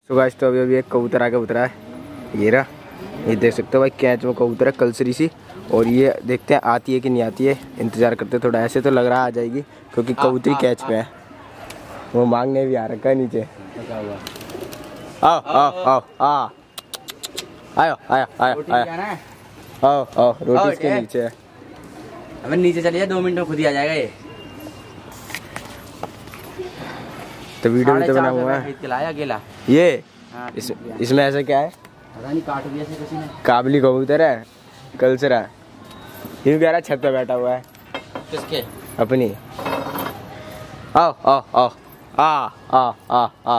So guys तो अभी एक कबूतर आके उतरा है, ये रहा, ये देख सकते हो भाई कैच में कबूतर है कलसरी सी। और ये देखते हैं आती है कि नहीं आती है, इंतजार करते थोड़ा। ऐसे तो लग रहा है आ जाएगी क्योंकि कबूतरी कैच पे है। वो मांगने भी आ रखा है नीचे। आओ आओ आओ आ आयो आयो आयो आओ आओ रोटी इसके नीचे है। अबे नीचे चलिए 2 मिनट में खुद ही आ जाएगा ये। तो वीडियो भी तो बना हुआ है अकेला ये। इसमें ऐसा क्या है? पता नहीं, काट दिया से किसी ने। काबली कबूतर है, कलसरा। ये कह रहा छत पे बैठा हुआ है। किसके? अपनी। आओ आओ आओ आ आ आ आ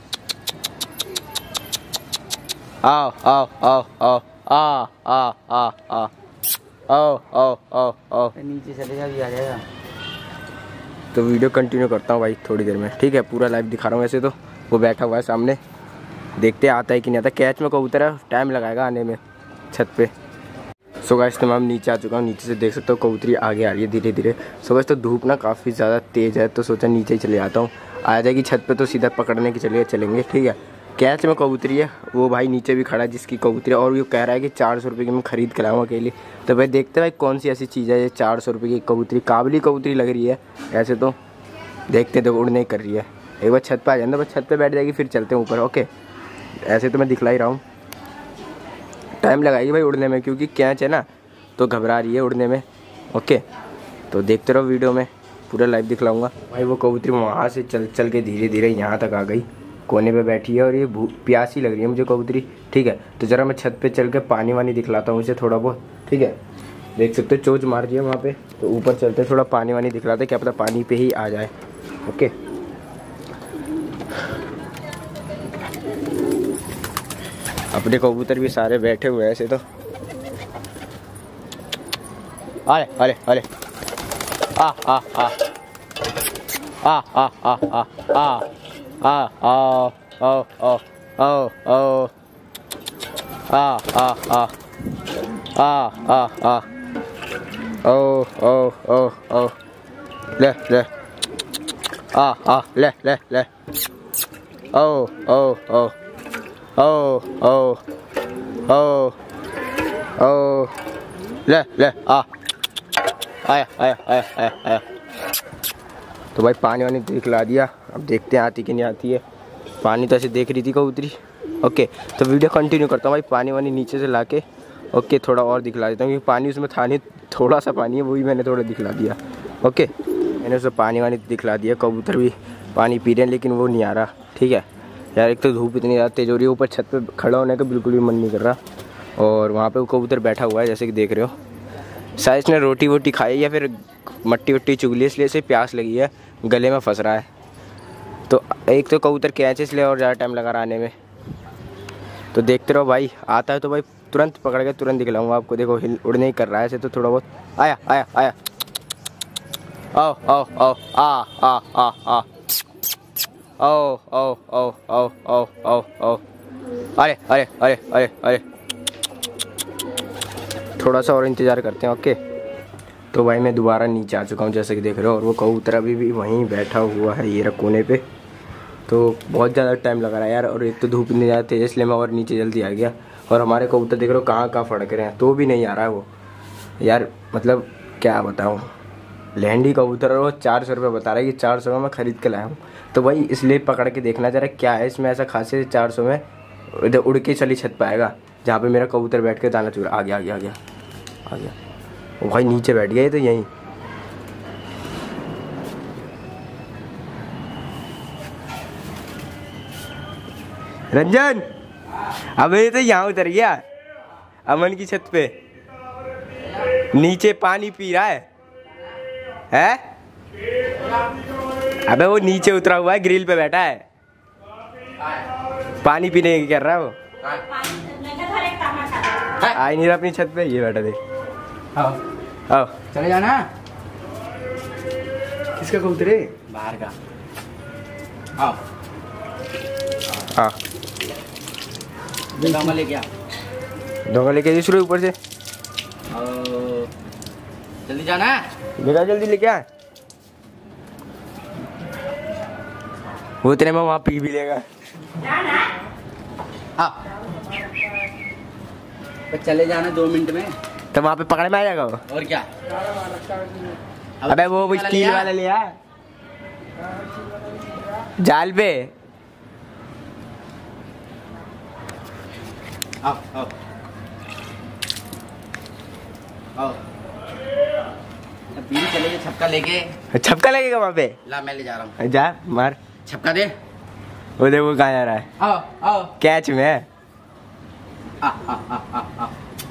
आओ आओ आओ आओ आ आ आ आ आओ आओ आओ आओ। नीचे चलेगा भी आ जाएगा। तो वीडियो कंटिन्यू करता हूँ भाई थोड़ी देर में, ठीक है? पूरा लाइव दिखा रहा हूँ। वैसे तो वो बैठा हुआ है सामने, देखते आता है कि नहीं आता। कैच में कबूतर है, टाइम लगाएगा आने में छत पे। सो गाइस तो मैं नीचे आ चुका हूँ। नीचे से देख सकते हो कबूतरी आगे आ रही है धीरे धीरे। सो गाइस तो धूप ना काफ़ी ज़्यादा तेज़ है, तो सोचा नीचे ही चले आता हूँ। आ जाएगी छत पे तो सीधा पकड़ने की चलेंगे, ठीक है? कैच में कबूतरी है, वो भाई नीचे भी खड़ा है जिसकी कबूतरी है, और वो कह रहा है कि 400 रुपये की मैं ख़रीद के लाऊँ अकेली। तो भाई देखते भाई कौन सी ऐसी चीज़ है ये 400 रुपये की कबूतरी। काबली कबूतरी लग रही है ऐसे तो, देखते तो उड़ नहीं कर रही है। एक बार छत पे आ जाए, बस छत पे बैठ जाएगी फिर चलते हैं ऊपर। ओके, ऐसे तो मैं दिखला ही रहा हूँ। टाइम लगाएगी भाई उड़ने में क्योंकि कैच है ना, तो घबरा रही है उड़ने में। ओके, तो देखते रहो वीडियो में, पूरा लाइव दिखलाऊंगा। भाई वो कबूतरी वहाँ से चल के धीरे धीरे यहाँ तक आ गई, कोने पे बैठी है, और ये प्यासी लग रही है मुझे कबूतरी, ठीक है? तो ज़रा मैं छत पे चल के पानी वानी दिखलाता हूँ इसे थोड़ा बहुत, ठीक है? देख सकते हो चोंच मार रही है वहाँ पे, तो ऊपर चलते थोड़ा पानी वानी दिखलाते, क्या पता पानी पे ही आ जाए। ओके, अपने कबूतर भी सारे बैठे हुए हैं ऐसे तो। अरे अरे अरे आ आ आ आ आ आ आ आ आ आओ आओ आओ आओ आओ आ आ आ आ आ आ ओ ओ ओ ओ ले ले आ ले ले ले ओ ओ ओ ओ ओ ओ ओ ले ले आ आया आया आया आया आया। तो भाई पानी वानी दिखला दिया, अब देखते हैं आती कि नहीं आती है। पानी तो ऐसे देख रही थी कबूतरी। ओके, तो वीडियो कंटिन्यू करता हूँ भाई पानी वानी नीचे से लाके। ओके, थोड़ा और दिखला देता हूँ क्योंकि पानी उसमें था नहीं, थोड़ा सा पानी है, वो भी मैंने थोड़ा दिखला दिया। ओके, मैंने उसे पानी वानी दिखला दिया। कबूतर भी पानी पी रहे हैं लेकिन वो नहीं आ रहा, ठीक है यार? एक तो धूप इतनी ज़्यादा तेज़ हो रही है, ऊपर छत पे खड़ा होने का बिल्कुल भी मन नहीं कर रहा। और वहाँ पे वो कबूतर बैठा हुआ है जैसे कि देख रहे हो। शायद इसने रोटी वोटी खाई या फिर मट्टी वट्टी चुगली, इसलिए इसे प्यास लगी है, गले में फंस रहा है। तो एक तो कबूतर कैच इसलिए और ज़्यादा टाइम लगा रहा आने में। तो देखते रहो भाई, आता है तो भाई तुरंत पकड़ के तुरंत दिखलाऊंगा आपको। देखो हिल उड़ नहीं कर रहा है ऐसे तो थोड़ा बहुत। आया आया आया आओ आओ आओ आ आ आ आ आओ आओ आओ आओ आओ आओ आओ अरे अरे अरे अरे अरे। थोड़ा सा और इंतज़ार करते हैं। ओके, तो भाई मैं दोबारा नीचे आ चुका हूँ जैसे कि देख रहे हो, और वो कबूतर अभी भी वहीं बैठा हुआ है ये रहा कोने पे। तो बहुत ज़्यादा टाइम लगा रहा है यार, और एक तो धूप नहीं जाती है इसलिए मैं और नीचे जल्दी आ गया। और हमारे कबूतर देख रहे हो कहाँ कहाँ फड़क रहे हैं, तो भी नहीं आ रहा है वो यार। मतलब क्या बताऊँ, लैंडी कबूतर और वो 400 रुपये बता रहा है कि 400 में मैं ख़रीद के लाया हूँ। तो भाई इसलिए पकड़ के देखना चाह रहा है क्या है इसमें ऐसा खासियत 400 में इधर उड़ के चली छत पर आएगा जहाँ पे मेरा कबूतर बैठ के दाना चुग रहा। आ गया आ गया आ गया आ गया, वो भाई नीचे बैठ गया ये तो यहीं। रंजन, अबे ये तो यहाँ उतर गया अमन की छत पे, नीचे पानी पी रहा है? अबे वो नीचे उतरा हुआ है, ग्रिल पे बैठा है, पानी पीने की कर रहा है वो। आ नहीं रहा अपनी छत पे, ये बैठा देख। आओ आओ चले जाना। किसका कबूतर है? बाहर का। आओ हाँ, डोंगा लेके आ। डोंगा लेके शुरू ऊपर से। जल्दी जाना, बेटा जल्दी लेके आ। वो इतने में वहाँ पी भी लेगा। आओ। तो चले जाना 2 मिनट में। तो वहाँ पे पकड़ में आ जाएगा वो। और क्या? अबे वो स्टील वाला लिया जाल पे। आओ आओ आओ। बीड़ी चलेगी छपका लेके। छपका लगेगा वहाँ पे। ला मैं ले जा रहा हूँ। जा मार छपका दे। वो देखो कहाँ जा रहा है। आओ आओ। कैच में है। आ आ आ आ आ।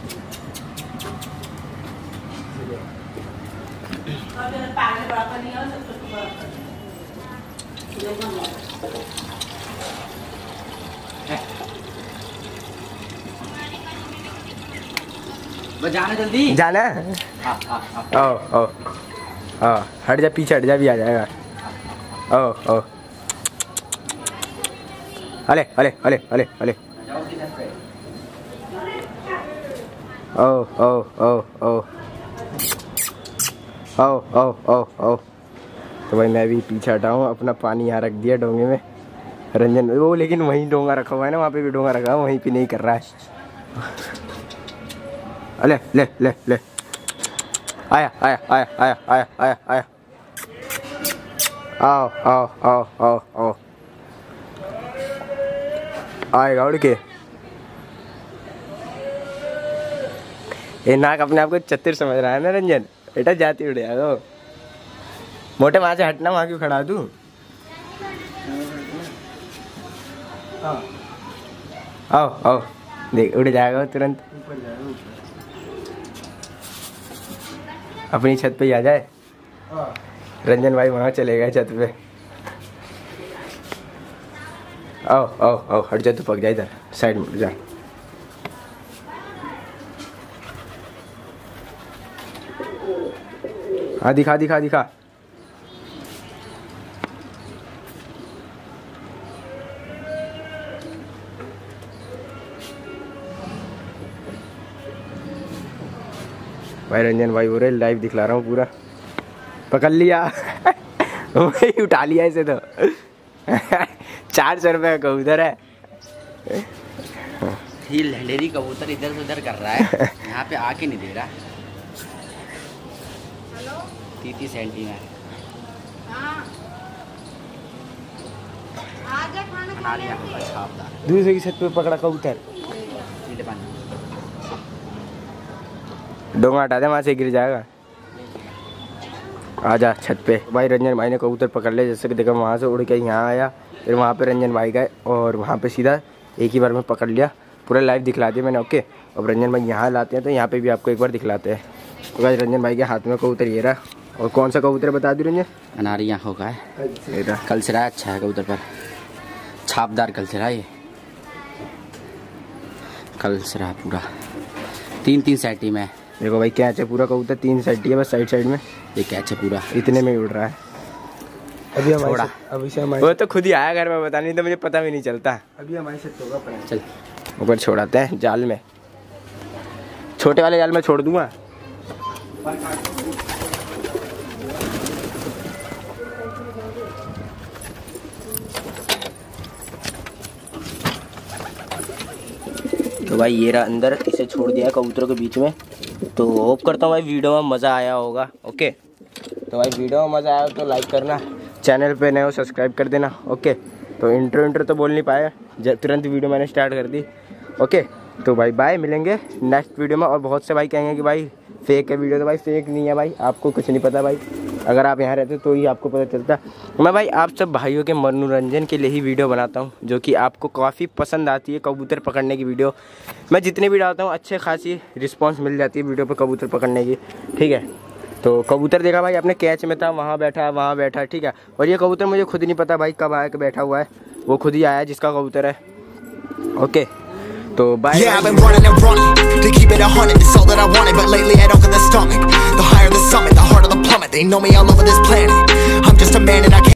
बस जाना जल्दी। जाना। ओ ओ ओ हट जा, पीछे हट जा, भी आ जाएगा। ओ ओ अले अले अले अले अले। ओ ओ ओ ओ ओ ओ ओ ओ। तो भाई मैं भी पीछे हटा हूँ, अपना पानी यहाँ रख दिया डोंगे में। रंजन वो लेकिन वहीं डोंगा रखा हुआ है ना, वहाँ पे भी डोंगा रखा हुआ, वहीं पे नहीं कर रहा है। अले ले ले ले। आया आया आया आया आया आया आया। आओ आओ आओ आओ आओ। आएगा उड़ के। ये नाक अपने आप को चतुर समझ रहा है ना रंजन। बेटा जाती उड़ जाएगा। मोटे वहां से हटना, वहां क्यों खड़ा तू? आओ आओ देख उड़ जाएगा तुरंत। अपनी छत पे ही आ जाए। रंजन भाई वहां चले गए छत पे। आओ आओ आओ हट जा, तू पक जा, इधर साइड में जा। हाँ दिखा दिखा दिखा। भाई रंजन भाई बोल रहे लाइव दिखला रहा हूँ पूरा। पकड़ लिया। वही उठा लिया इसे तो। 400 रुपये का कबूतर है। ये लहलेरी कबूतर इधर से उधर कर रहा है, यहाँ पे आके नहीं दे रहा। 30 सेंटी में दूसरे की छत पे पकड़ा कबूतर। डोंगा हटा दे, वहां से गिर जाएगा। आजा छत पे। भाई रंजन भाई ने कबूतर पकड़ लिया, जैसे कि देखो वहाँ से उड़ के यहाँ आया, फिर वहाँ पे रंजन भाई गए और वहाँ पे सीधा एक ही बार में पकड़ लिया। पूरा लाइव दिखला दिया मैंने। ओके, अब रंजन भाई यहाँ लाते हैं तो यहाँ पे भी आपको एक बार दिखलाते हैं। तो भाई रंजन भाई के हाथ में कबूतर ये रहा। और कौन सा कबूतर बता दी रंजन? अनारी आँखों का है, कलसरा अच्छा है कबूतर पर, छापदार कलसरा। ये कलसरा पूरा 3-3 सेंटी में। देखो भाई कैच है पूरा कबूतर, 3 सेंटी है बस साइड साइड में। ये कैच है पूरा, इतने में ही उड़ रहा है। अभी हमारा अभी से वो तो खुद ही आया घर में, बता नहीं तो मुझे पता भी नहीं चलता। अभी हमारे साथ होगा। चल ऊपर छोड़ाते हैं जाल में, छोटे वाले जाल में छोड़ दूंगा। तो भाई ये रहा अंदर, इसे छोड़ दिया कबूतरों के बीच में। तो होप करता हूँ भाई वीडियो में मज़ा आया होगा। ओके, तो भाई वीडियो में मज़ा आया तो लाइक करना, चैनल पे नए हो सब्सक्राइब कर देना। ओके, तो इंट्रो तो बोल नहीं पाया, तुरंत वीडियो मैंने स्टार्ट कर दी। ओके, तो भाई बाय, मिलेंगे नेक्स्ट वीडियो में। और बहुत से भाई कहेंगे कि भाई फेक है वीडियो, तो भाई फेक नहीं है भाई, आपको कुछ नहीं पता भाई। अगर आप यहाँ रहते तो ही आपको पता चलता। मैं भाई आप सब भाइयों के मनोरंजन के लिए ही वीडियो बनाता हूँ, जो कि आपको काफ़ी पसंद आती है। कबूतर पकड़ने की वीडियो मैं जितने भी डालता हूँ अच्छे खासी रिस्पांस मिल जाती है वीडियो पर कबूतर पकड़ने की। ठीक है, तो कबूतर देखा भाई आपने कैच में था, वहाँ बैठा। ठीक है, और ये कबूतर मुझे खुद नहीं पता भाई कब आया के बैठा हुआ है, वो खुद ही आया जिसका कबूतर है। ओके, तो bye. Yeah, I've been running and running to keep it 100. It's all that I wanted, but lately I don't get the stomach. The higher the summit, the harder the plummet. They know me all over this planet. I'm just a man and I can't